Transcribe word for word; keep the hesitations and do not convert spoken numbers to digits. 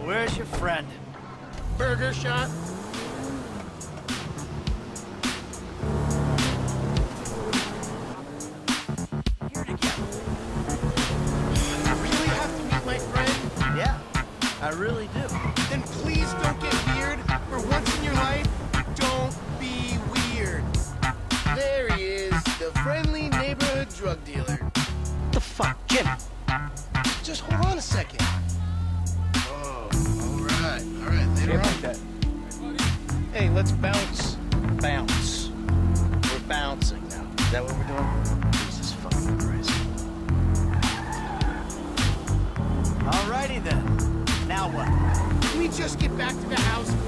where's your friend? Burger shot. Here together. I really have to meet my friend? Yeah, I really do. Then please don't get weird. For once in your life, don't be weird. There he is, the friendly neighborhood drug dealer. What the fuck, Jim? Just hold on a second. Oh, all right, all right, later on. Like that. Hey, let's bounce. Bounce. We're bouncing now. Is that what we're doing? Jesus fucking Christ. Alrighty then. Now what? Can we just get back to the house?